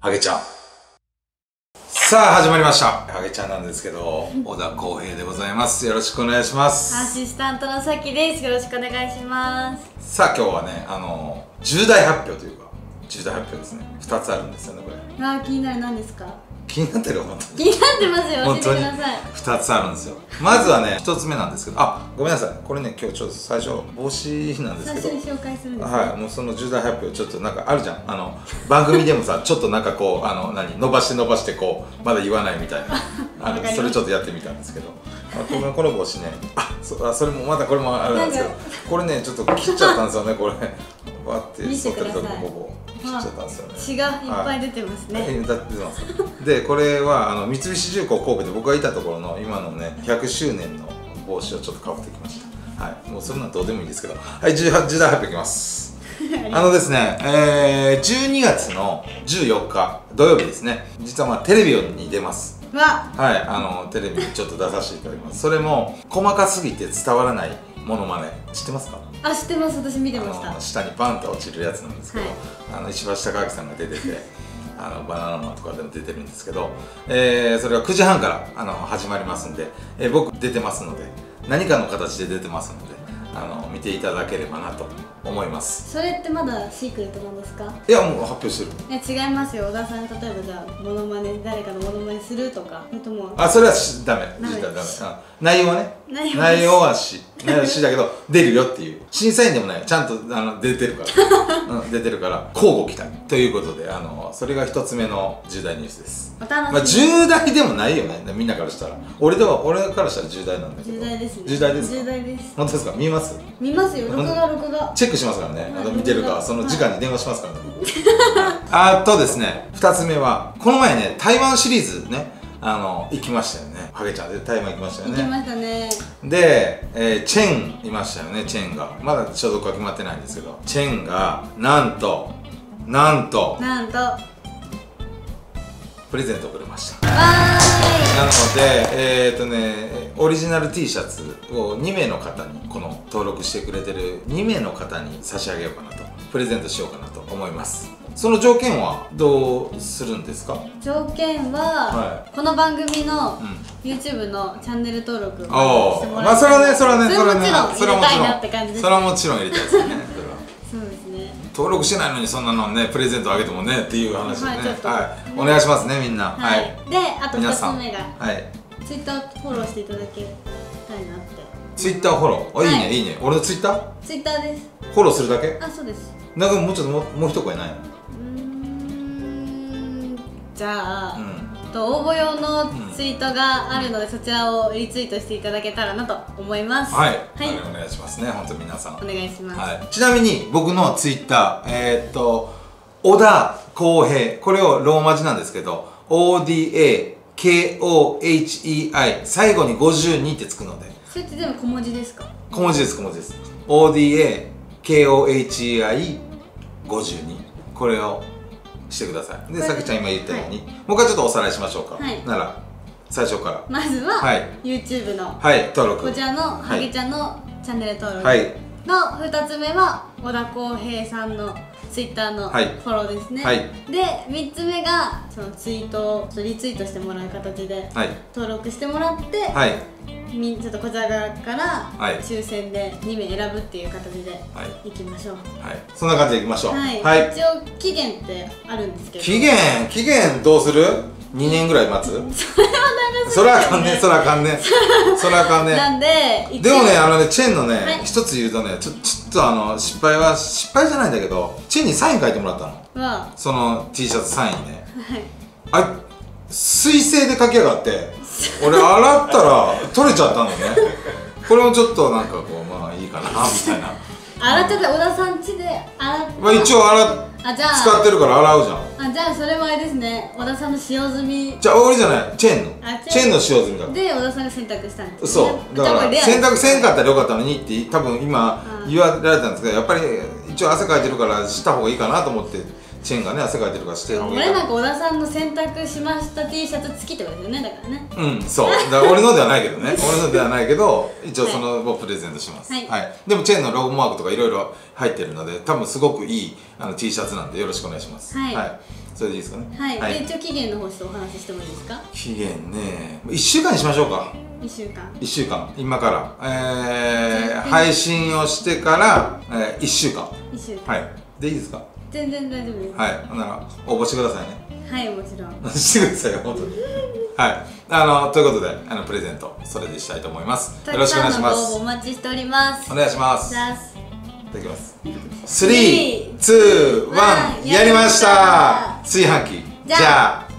ハゲちゃん。さあ始まりました。ハゲちゃんなんですけど、小田康平でございます。よろしくお願いします。 アシスタントのさきです。よろしくお願いします。 さあ今日はね、重大発表というか、重大発表ですね。2つあるんですよね、これ。 あー、気になる。何ですか？ 気になってる？本当気になってますよ。教えてください。 2つあるんですよ。まずはね、1つ目なんですけど、ごめんなさい。これね、今日ちょっと最初帽子なんですけど、 最初に紹介するんですね。 はい、もうその重大発表ちょっとなんかあるじゃん。番組でもさ、ちょっとなんかこう伸ばしてこうまだ言わないみたいな、それちょっとやってみたんですけど、この帽子ね、それもまだこれもあるんですけど、これねちょっと切っちゃったんですよね。これバッて見てください。 切っちゃったんですよね。 血がいっぱい出てますね。 出てます。でこれは三菱重工神戸で僕がいたところの今のね100周年の帽子をちょっとかぶってきました。はい、もうそれなんどうでもいいですけど、はい、重大発表いきます。ですね、12月の14日土曜日ですね。実はテレビに出ます。はい、テレビにちょっと出させていただきます。それも細かすぎて伝わらないモノマネ、知ってますか？ 知ってます。私見てました。 下にバンと落ちるやつなんですけど、石橋貴明さんが出てて、バナナマンとかでも出てるんですけど、それが9時半から始まりますんで、僕出てますので、何かの形で出てますので、見ていただければなと思います。 それってまだシークレットなんですか？ いや、もう発表してる。 違いますよ。小田さん、例えばじゃあモノマネ、誰かのモノマネするとか、それともそれはダメ。内容はね、内容はしだけど出るよっていう、審査員でもないちゃんと出てるから出てるから交互期待ということで、それが一つ目の重大ニュースです。重大でもないよね、みんなからしたら。俺からしたら重大なんだけど。重大ですね。重大ですか？重大です。本当ですか？見ます？ 見ますよ。録画チェックしますからね。見てるかその時間に電話しますからね。ですね、2つ目はこの前ね、台湾シリーズね、行きましたよね。ハゲちゃんで台湾行きましたよね。 行きましたね。 で、チェンいましたよね。チェンがまだ所属は決まってないんですけど、チェンがなんとプレゼントをくれました。なのでオリジナル T シャツを2名の方に、この登録してくれてる2名の方に差し上げようかなと、プレゼントしようかなと思います。その条件はどうするんですか？ 条件は、この番組の YouTube のチャンネル登録をしてもらって、それはもちろん入れたいなって感じです。 それはもちろん入れたいですよね。 そうですね。 登録してないのにそんなのね、プレゼントあげてもねっていう話でね。お願いしますね、みんな。 はい。で、あと2つ目が Twitter フォローしていただきたいなって。 Twitter フォロー？いいね、いいね。俺の Twitter です。 フォローするだけ？ そうです。 なんかもうちょっともう一声ないの？ じゃあ応募用のツイートがあるので、そちらをリツイートしていただけたらなと思います。 はい、お願いしますね。本当皆さんお願いします。 ちなみに僕のツイッター、小田康平、これをローマ字なんですけど ODAKOHEI、 最後に52ってつくので、 それって全部小文字ですか？ 小文字です。ODAKOHEI52、これをしてください。で、さきちゃん今言ったように、もう一回ちょっとおさらいしましょうか。なら最初からまずは YouTube の登録、 こちらのハゲちゃんのチャンネル登録の2つ目は小田康平さんの Twitter のフォローですね。で、3つ目がそのツイートをリツイートしてもらう形で登録してもらって、ちょっとこちらから抽選で2名選ぶっていう形でいきましょう。 そんな感じでいきましょう。 一応期限ってあるんですけど、 期限どうする？2年ぐらい待つ？それはあかんね。なんででもね、チェンのね、一つ言うとね、ちょっと失敗じゃないんだけど、チェンにサイン書いてもらったの。その T シャツサインね。水性で書きやがって、俺洗ったら取れちゃったのね。これもちょっとなんかこう、まあいいかなみたいな。 洗ってた小田さん家で洗って、 一応使ってるから洗うじゃん。 じゃあそれもあれですね、小田さんの使用済み。 じゃあ俺じゃない、チェンの使用済みだから。 で、小田さんが洗濯したんです。 そうだから洗濯せんかったらよかったのにって多分今言われたんですけど、やっぱり一応汗かいてるからした方がいいかなと思ってチェーンがね汗かいてるからしてる方こがいいれなんか小田さんの選択しました T シャツ付きってことですよね、だからね。 うんそうだから俺のではないけどね俺のではないけど一応そのをプレゼントします、はいでもチェーンのロゴマークとかいろいろ入ってるので多分すごくいいT シャツなんでよろしくお願いします。はいそれでいいですかね。 はい、で一応期限の方ちょっとお話ししてもいいですか。 期限ね1週間にしましょうか。 1週間今から配信をしてから1週間はいでいいですか。 全然大丈夫です。 はいほんなら応募してくださいね。 はいもちろんしてくださいよ本当にはいということでプレゼントそれでしたいと思います。よろしくお願いします。 お待ちしております。 お願いします。いただきます。3、2、1やりました。炊飯器じゃあ